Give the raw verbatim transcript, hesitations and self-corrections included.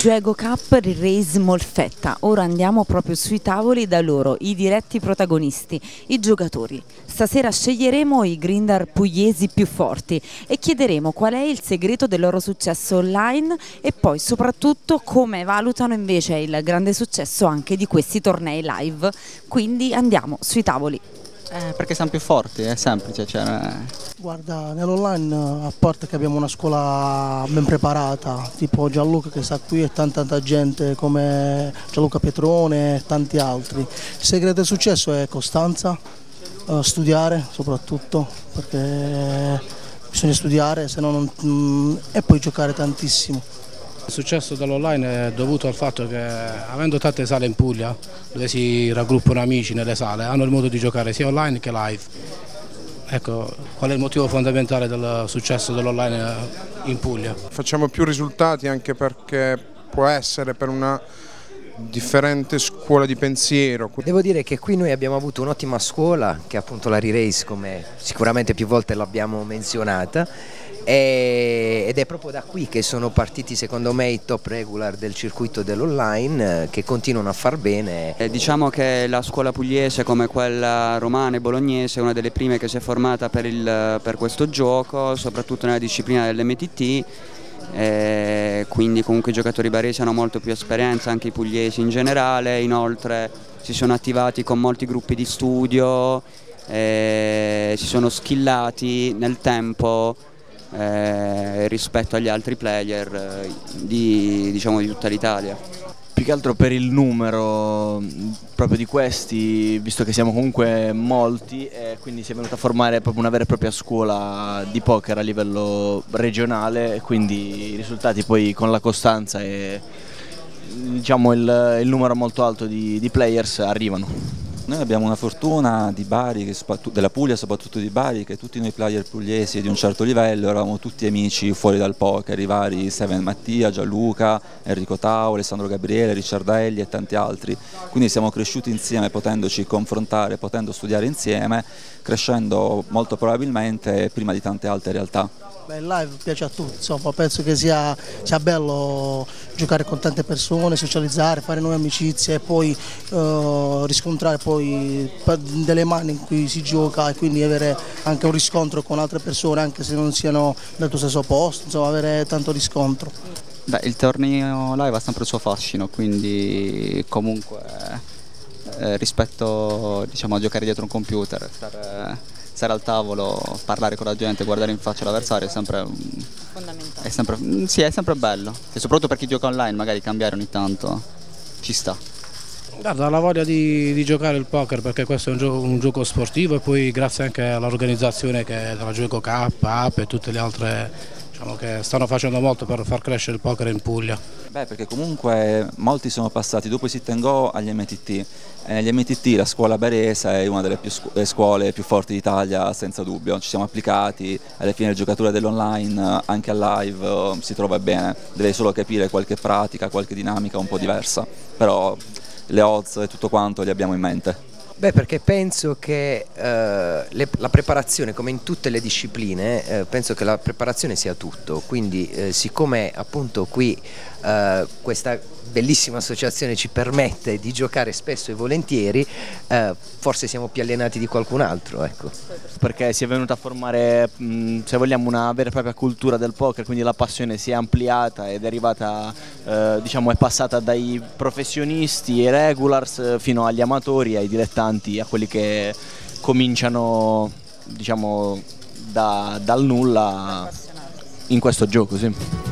Juego Cup Re-Race Molfetta. Ora andiamo proprio sui tavoli da loro, i diretti protagonisti, i giocatori. Stasera sceglieremo i grindar pugliesi più forti e chiederemo qual è il segreto del loro successo online e poi soprattutto come valutano invece il grande successo anche di questi tornei live. Quindi andiamo sui tavoli. Eh, perché siamo più forti, è semplice. Cioè... Guarda, nell'online, a parte che abbiamo una scuola ben preparata, tipo Gianluca che sta qui e tanta, tanta gente come Gianluca Pietrone e tanti altri. Il segreto del successo è costanza, eh, studiare soprattutto, perché bisogna studiare se no non, e poi giocare tantissimo. Il successo dell'online è dovuto al fatto che, avendo tante sale in Puglia, dove si raggruppano amici nelle sale, hanno il modo di giocare sia online che live. Ecco, qual è il motivo fondamentale del successo dell'online in Puglia? Facciamo più risultati anche perché può essere per una differente scuola di pensiero. Devo dire che qui noi abbiamo avuto un'ottima scuola, che è appunto la Re-Race, come sicuramente più volte l'abbiamo menzionata, ed è proprio da qui che sono partiti secondo me i top regular del circuito dell'online, che continuano a far bene. Eh, diciamo che la scuola pugliese, come quella romana e bolognese, è una delle prime che si è formata per, il, per questo gioco, soprattutto nella disciplina dell'M T T. Eh, quindi comunque i giocatori baresi hanno molto più esperienza, anche i pugliesi in generale. Inoltre si sono attivati con molti gruppi di studio, eh, si sono skillati nel tempo eh, rispetto agli altri player eh, di, diciamo, di tutta l'Italia. Più che altro per il numero proprio di questi, visto che siamo comunque molti, e quindi si è venuta a formare proprio una vera e propria scuola di poker a livello regionale, e quindi i risultati poi con la costanza e diciamo il, il numero molto alto di, di players arrivano. Noi abbiamo una fortuna di Bari, che della Puglia, soprattutto di Bari, che tutti noi player pugliesi di un certo livello eravamo tutti amici fuori dal poker, i vari Seven Mattia, Gianluca, Enrico Tau, Alessandro Gabriele, Ricciardelli e tanti altri. Quindi siamo cresciuti insieme, potendoci confrontare, potendo studiare insieme, crescendo molto probabilmente prima di tante altre realtà. Beh, il live piace a tutti, insomma, penso che sia, sia bello giocare con tante persone, socializzare, fare nuove amicizie e poi uh, riscontrare poi delle mani in cui si gioca e quindi avere anche un riscontro con altre persone, anche se non siano nel tuo stesso posto, insomma, avere tanto riscontro. Beh, il torneo live ha sempre il suo fascino, quindi comunque eh, rispetto, diciamo, a giocare dietro un computer, stare, stare al tavolo, parlare con la gente, guardare in faccia l'avversario è sempre fondamentale. È sempre, sì, è sempre bello, e soprattutto per chi gioca online magari cambiare ogni tanto ci sta. Guarda, la voglia di, di giocare il poker, perché questo è un gioco, un gioco sportivo, e poi grazie anche all'organizzazione che è della Juego Cup, App e tutte le altre, diciamo, che stanno facendo molto per far crescere il poker in Puglia. Beh, perché comunque molti sono passati dopo i sit and go agli M T T. E negli M T T la scuola barese è una delle più scu scuole più forti d'Italia, senza dubbio. Ci siamo applicati, alla fine il giocatore dell'online anche al live si trova bene, deve solo capire qualche pratica, qualche dinamica un po' diversa, però le odds e tutto quanto li abbiamo in mente. Beh, perché penso che eh, le, la preparazione, come in tutte le discipline, eh, penso che la preparazione sia tutto, quindi eh, siccome appunto qui eh, questa bellissima associazione ci permette di giocare spesso e volentieri, eh, forse siamo più allenati di qualcun altro, ecco. Perché si è venuta a formare, mh, se vogliamo, una vera e propria cultura del poker, quindi la passione si è ampliata ed è arrivata, eh, diciamo, è passata dai professionisti e regulars fino agli amatori, ai dilettanti, a quelli che cominciano, diciamo, da, dal nulla in questo gioco, sì.